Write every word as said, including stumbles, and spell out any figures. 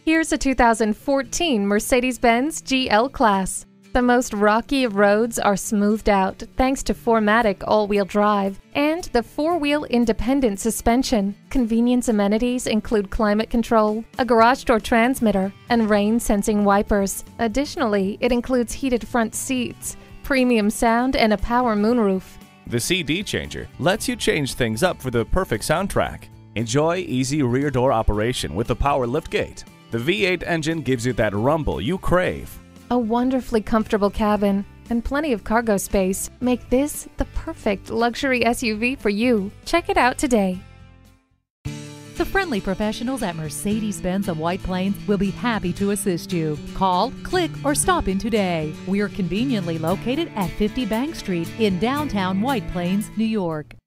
Here's a two thousand fourteen Mercedes-Benz G L Class. The most rocky of roads are smoothed out thanks to four matic all-wheel drive and the four-wheel independent suspension. Convenience amenities include climate control, a garage door transmitter, and rain-sensing wipers. Additionally, it includes heated front seats, premium sound, and a power moonroof. The C D changer lets you change things up for the perfect soundtrack. Enjoy easy rear door operation with the power liftgate. The V eight engine gives you that rumble you crave. A wonderfully comfortable cabin and plenty of cargo space make this the perfect luxury S U V for you. Check it out today. The friendly professionals at Mercedes-Benz of White Plains will be happy to assist you. Call, click, or stop in today. We are conveniently located at fifty Bank Street in downtown White Plains, New York.